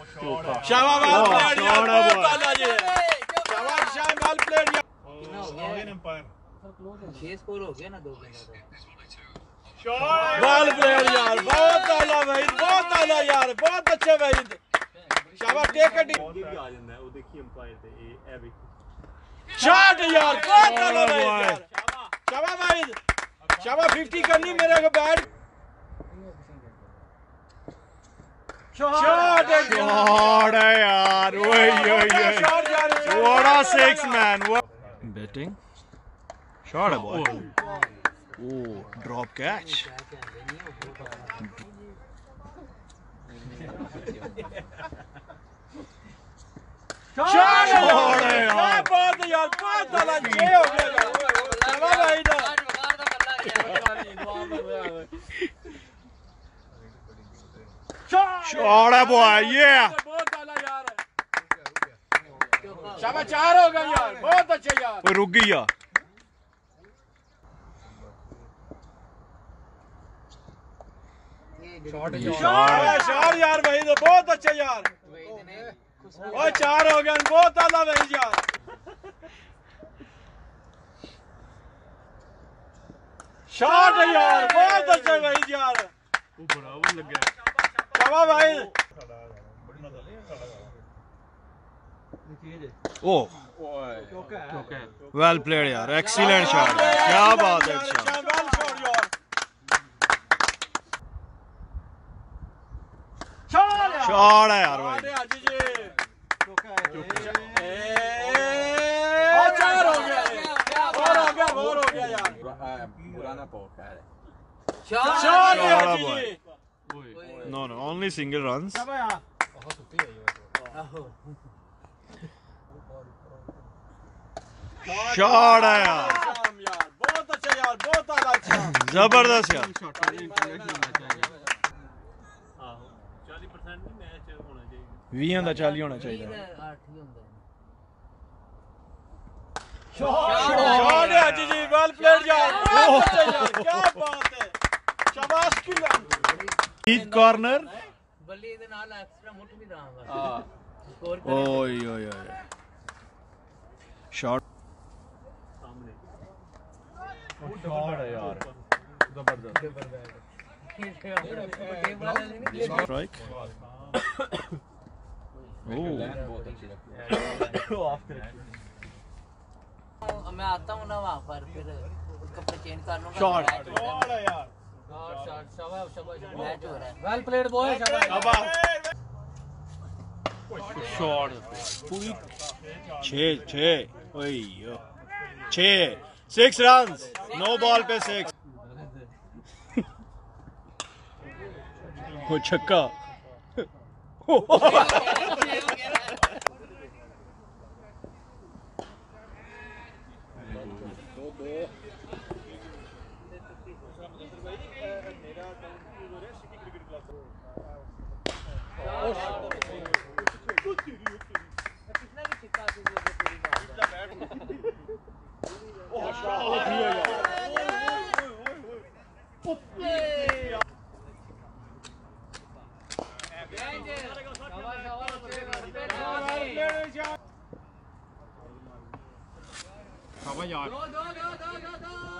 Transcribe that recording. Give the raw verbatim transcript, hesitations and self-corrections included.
शाबाश well played यार, बहुत आला जी, शाबाश शाह वेल प्लेड यार। छह स्कोर हो गया ना दो गेंद का। वेल प्लेड यार, बहुत आला वहीद, बहुत आला यार, बहुत अच्छे वहीद, शाबाश टेक इट। शॉट यार, बहुत आला वहीद यार, शाबाश वहीद, शाबाश फिफ्टी करनी मेरे को बैट। शॉट है यार, वही वही what a six man, betting shot है boy, oh drop catch, shot है यार, बहुत यार, बहुत आला छह हो गया यार, शाबाश वहीद। shot है boy, yeah, बहुत आला यार, शाबाश चार हो गए यार, बहुत अच्छे यार। वो रुक गई यार, शॉट शॉट यार वहीद, बहुत अच्छे यार, और चार हो गए, बहुत आला वहीद यार। शॉट यार, बहुत अच्छे वहीद यार, शाबाश भाई। oh well played यार, excellent shot, क्या बात है, अच्छा शॉट है यार भाई, चार हो गया, और हो गया, और हो गया यार, बुलाना पड़ता है। शॉट यार जी, no no only single runs, shot है यार, बहुत अच्छा यार, बहुत आला, अच्छा जबरदस्त यार, ਵੀਹ ਦਾ ਚਾਲੀ होना चाहिए। शॉट है जी जी, वेल प्लेड यार, बहुत अच्छा यार, क्या बात है, शाबाश की ईद कॉर्नर, बल्ली दे नाल एक्स्ट्रा मुठ भी दांगा। हां स्कोर कर, ओए ओए ओए शॉट, सामने शॉट है यार, जबरदस्त स्ट्राइक, बहुत अच्छी लगती है। मैं आता हूँ ना वहाँ पर, फिर कपड़े चेंज कर लूँगा। शॉट यार, शॉट शाबाश शाबाश, मैच हो रहा है, वेल प्लेड बॉय, शाबाश शॉट छः छः ओए छः, सिक्स रन्स, नो बॉल पे सिक्स, वो छक्का यार,